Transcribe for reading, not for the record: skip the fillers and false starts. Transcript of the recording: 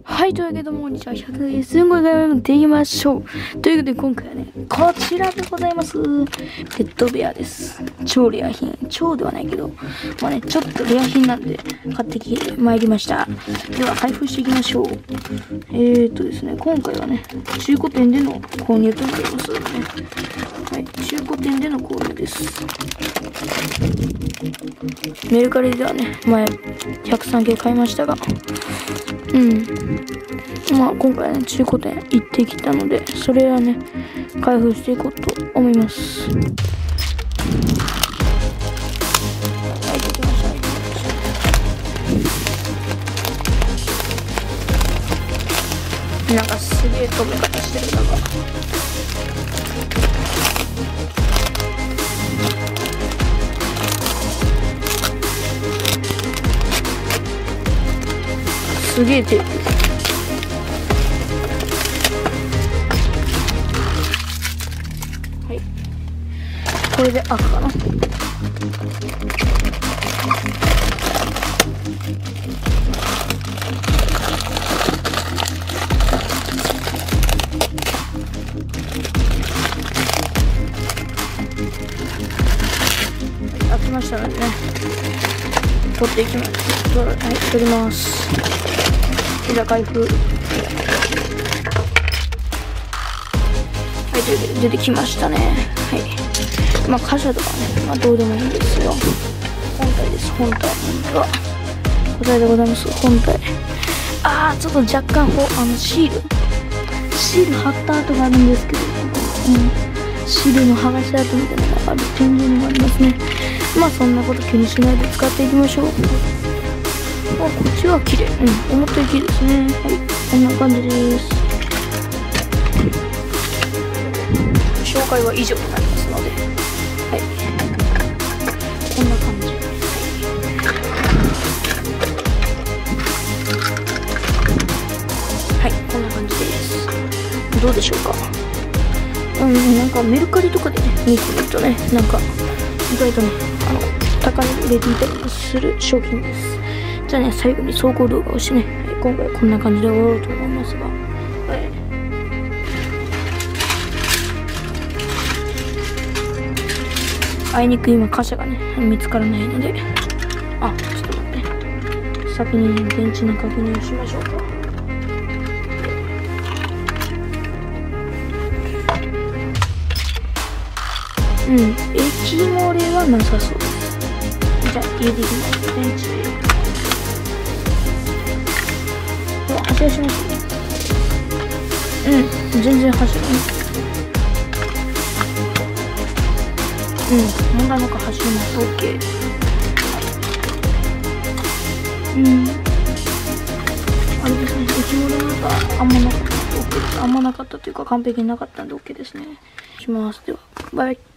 はい、というわけでもうじゃあ100すごい画面でいきましょう。というわけで今回はね、こちらでございます。ペットベアです。超レア品。超ではないけど、まあね、ちょっとレア品なんで買ってきてまいりました。では開封していきましょう。ですね、今回はね、中古店での購入となりますのでね。はい、中古店での購入です。メルカリではね、前103件買いましたが、まあ今回はね、中古店行ってきたので、それはね、開封していこうと思います。はい、できました。なんかすげえ飛び方してるのが。すげえ手。はい。これで開くかな。開きましたのでね。取っていきます。はい、取ります。じゃあ開封。はい、というわけで出てきましたね。はい。まあ貨車とかね、まあどうでもいいんですよ。本体です。本体はこちらでございます。本体。ちょっと若干シール貼った跡があるんですけど、シールの剥がし跡みたいなのがある点々がありますね。まあそんなこと気にしないで使っていきましょう。こっちは綺麗。思ったより綺麗ですね。はい、こんな感じです。紹介は以上となりますので、はい、こんな感じ。はい、こんな感じです。どうでしょうか。なんかメルカリとかでね、見てみるとね、なんか意外とね、高値で売れていたりする商品です。じゃあね、最後に走行動画をしてね、今回はこんな感じで終わろうと思いますが、あいにく今貨車がね、見つからないので、ちょっと待って。先にね、電池の確認をしましょうか。液漏れはなさそうです。じゃあ入れていきます。電池。走らしますね。全然走るね。問題なく走ります。OK。あれですね。液漏れなんかあんまなかった。OK です。あんまなかったというか完璧になかったんで OK ですね。します。では、バイバイ。